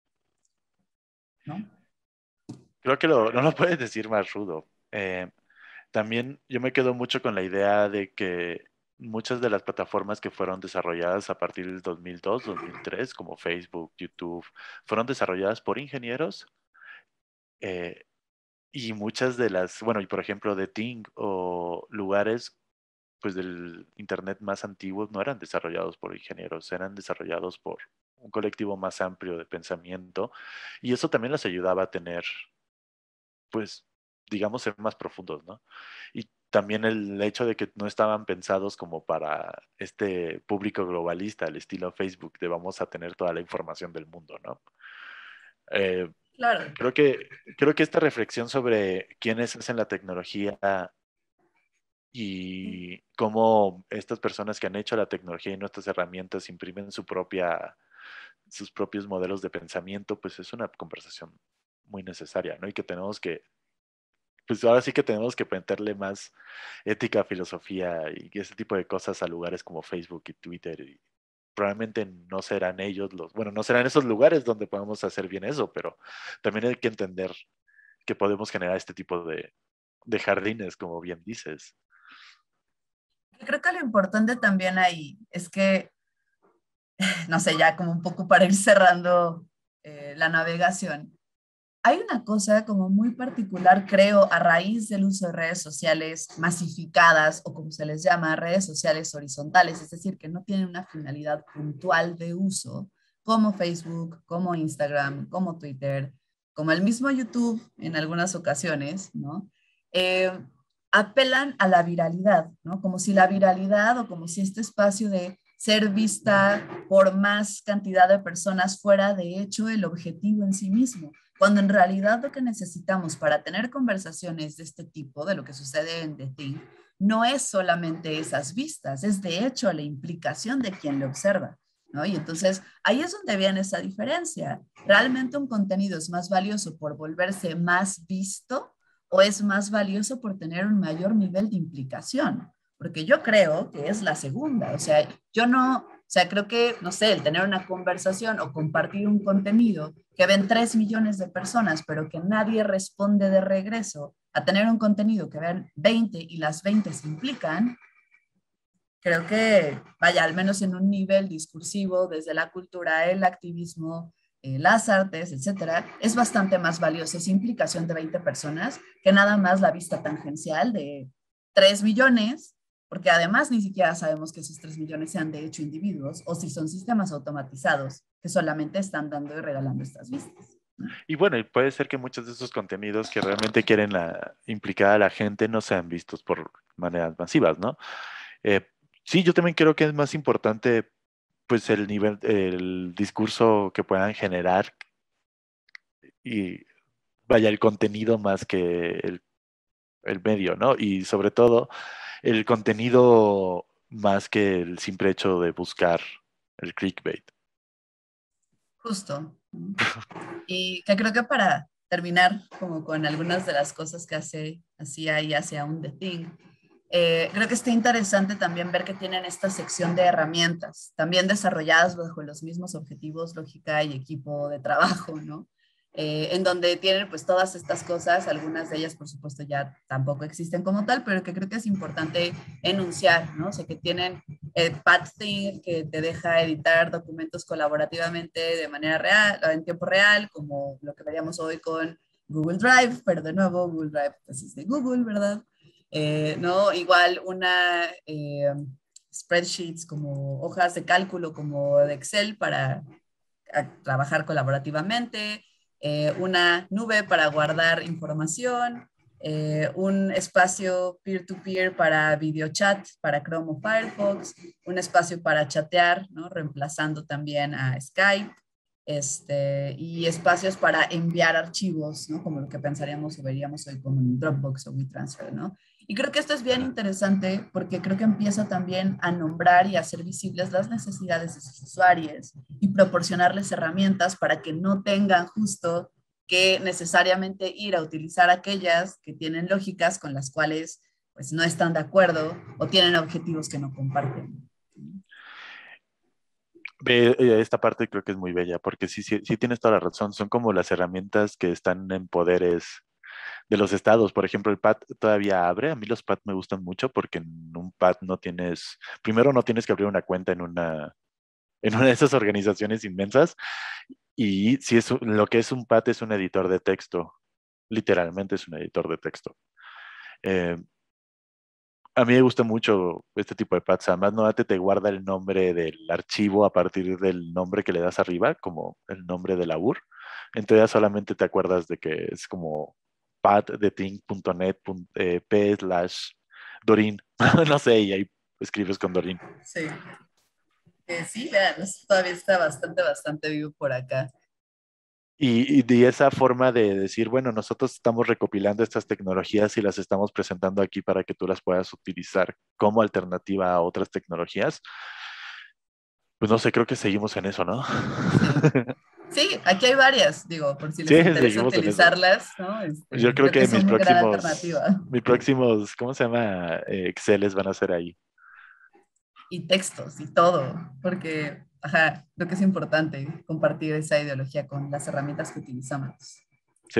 ¿No? Creo que lo, no lo puedes decir más rudo. Eh, también yo me quedo mucho con la idea de que muchas de las plataformas que fueron desarrolladas a partir del dos mil dos, dos mil tres, como Facebook, YouTube, fueron desarrolladas por ingenieros eh, y muchas de las, bueno, y por ejemplo de Ting o lugares pues del Internet más antiguos no eran desarrollados por ingenieros, eran desarrollados por un colectivo más amplio de pensamiento y eso también les ayudaba a tener, pues, digamos, ser más profundos, ¿no? Y también el hecho de que no estaban pensados como para este público globalista, al estilo Facebook, de vamos a tener toda la información del mundo, ¿no? Eh, Claro. creo que, creo que esta reflexión sobre quiénes hacen la tecnología y cómo estas personas que han hecho la tecnología y nuestras herramientas imprimen su propia, sus propios modelos de pensamiento, pues es una conversación muy necesaria, ¿no? Y que tenemos que, pues ahora sí que tenemos que meterle más ética, filosofía y ese tipo de cosas a lugares como Facebook y Twitter. Y probablemente no serán ellos los, bueno, no serán esos lugares donde podamos hacer bien eso, pero también hay que entender que podemos generar este tipo de, de jardines, como bien dices. Creo que lo importante también ahí es que, no sé, ya como un poco para ir cerrando eh, la navegación, hay una cosa como muy particular, creo, a raíz del uso de redes sociales masificadas o como se les llama, redes sociales horizontales, es decir, que no tienen una finalidad puntual de uso, como Facebook, como Instagram, como Twitter, como el mismo YouTube en algunas ocasiones, ¿no? Eh, apelan a la viralidad, ¿no? Como si la viralidad o como si este espacio de ser vista por más cantidad de personas fuera de hecho el objetivo en sí mismo, cuando en realidad lo que necesitamos para tener conversaciones de este tipo, de lo que sucede en The Thing, no es solamente esas vistas, es de hecho la implicación de quien lo observa, ¿no? Y entonces ahí es donde viene esa diferencia. ¿Realmente un contenido es más valioso por volverse más visto o es más valioso por tener un mayor nivel de implicación? Porque yo creo que es la segunda, o sea, yo no, o sea, creo que, no sé, el tener una conversación o compartir un contenido que ven tres millones de personas, pero que nadie responde de regreso, a tener un contenido que ven veinte y las veinte se implican, creo que, vaya, al menos en un nivel discursivo, desde la cultura, el activismo, eh, las artes, etcétera, es bastante más valiosa esa implicación de veinte personas que nada más la vista tangencial de tres millones, porque además ni siquiera sabemos que esos tres millones sean de hecho individuos o si son sistemas automatizados que solamente están dando y regalando estas vistas. Y bueno, y puede ser que muchos de esos contenidos que realmente quieren la, implicar a la gente no sean vistos por maneras masivas, ¿no? Eh, sí, yo también creo que es más importante, pues, el nivel, el discurso que puedan generar y, vaya, el contenido más que el, el medio, ¿no? Y sobre todo, el contenido más que el simple hecho de buscar el clickbait. Justo. Y que creo que para terminar como con algunas de las cosas que hace, hacía y hace aún The Thing, eh, creo que está interesante también ver que tienen esta sección de herramientas, también desarrolladas bajo los mismos objetivos, lógica y equipo de trabajo, ¿no? Eh, en donde tienen pues todas estas cosas, algunas de ellas por supuesto ya tampoco existen como tal, pero que creo que es importante enunciar, ¿no? O sea, que tienen eh, PadThing, que te deja editar documentos colaborativamente de manera real, en tiempo real, como lo que veríamos hoy con Google Drive, pero de nuevo Google Drive pues es de Google, ¿verdad? Eh, ¿no? Igual una eh, spreadsheets como hojas de cálculo como de Excel para trabajar colaborativamente, eh, una nube para guardar información, eh, un espacio peer-to-peer para videochat para Chrome o Firefox, un espacio para chatear, ¿no? Reemplazando también a Skype, este, y espacios para enviar archivos, ¿no? Como lo que pensaríamos o veríamos hoy como en Dropbox o WeTransfer, ¿no? Y creo que esto es bien interesante porque creo que empieza también a nombrar y a hacer visibles las necesidades de sus usuarios y proporcionarles herramientas para que no tengan justo que necesariamente ir a utilizar aquellas que tienen lógicas con las cuales pues no están de acuerdo o tienen objetivos que no comparten. Ve, eh, esta parte creo que es muy bella, porque sí, sí, sí tienes toda la razón. Son como las herramientas que están en poderes de los estados. Por ejemplo, el pad todavía abre. A mí los pad me gustan mucho porque en un pad no tienes, primero no tienes que abrir una cuenta en una, en una de esas organizaciones inmensas. Y si es un- lo que es un pad es un editor de texto. Literalmente es un editor de texto. Eh, a mí me gusta mucho este tipo de pads. Además, no te, te guarda el nombre del archivo a partir del nombre que le das arriba, como el nombre de la U R. Entonces ya solamente te acuerdas de que es como pad.de.ting.net eh, p slash Dorin. No sé, y ahí escribes con Dorin. Sí, eh, sí, vean, esto todavía está bastante, bastante vivo por acá. Y, y de esa forma de decir, bueno, nosotros estamos recopilando estas tecnologías y las estamos presentando aquí para que tú las puedas utilizar como alternativa a otras tecnologías. Pues no sé, creo que seguimos en eso, ¿no? Sí. Sí, aquí hay varias, digo, por si Sí, les interesa seguimos en eso. utilizarlas, ¿no? Yo Este, creo creo que que es mis una gran próximos, alternativa. mis próximos, ¿cómo se llama? Eh, Exceles van a ser ahí. Y textos y todo, porque, ajá, creo que es importante compartir esa ideología con las herramientas que utilizamos. Sí.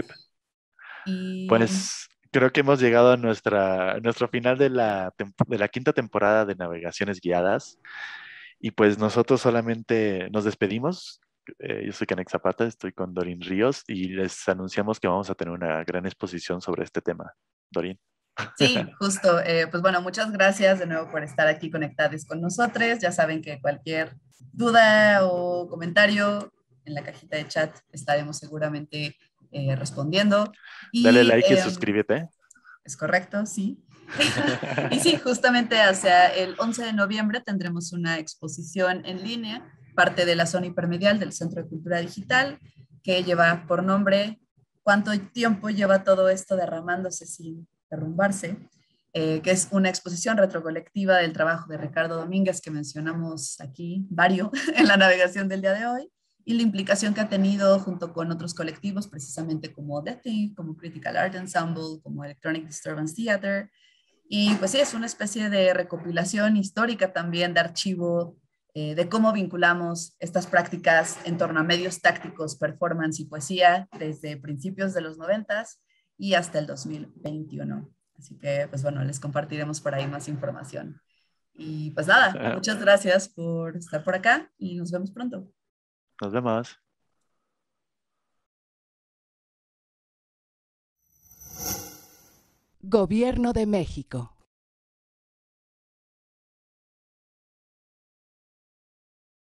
Y Pues creo que hemos llegado a nuestra, a nuestro final de la, tem- de la quinta temporada de Navegaciones Guiadas. Y pues nosotros solamente nos despedimos. Eh, yo soy Canex Zapata, estoy con Dorin Ríos y les anunciamos que vamos a tener una gran exposición sobre este tema. Dorin. sí, justo, eh, pues bueno, muchas gracias de nuevo por estar aquí conectados con nosotros. Ya saben que cualquier duda o comentario en la cajita de chat estaremos seguramente eh, respondiendo. Dale Y like y eh, suscríbete. es correcto, sí. Y sí, justamente hacia el once de noviembre tendremos una exposición en línea, parte de la zona hipermedial del Centro de Cultura Digital, que lleva por nombre ¿Cuánto tiempo lleva todo esto derramándose sin derrumbarse? Eh, que es una exposición retrocolectiva del trabajo de Ricardo Domínguez que mencionamos aquí, varios, en la navegación del día de hoy, y la implicación que ha tenido junto con otros colectivos, precisamente como The Thing, como Critical Art Ensemble, como Electronic Disturbance Theater, y pues sí, es una especie de recopilación histórica también de archivo eh, de cómo vinculamos estas prácticas en torno a medios tácticos, performance y poesía desde principios de los noventas y hasta el dos mil veintiuno. Así que, pues bueno, les compartiremos por ahí más información. Y pues nada, muchas gracias por estar por acá y nos vemos pronto. Nos vemos. Gobierno de México.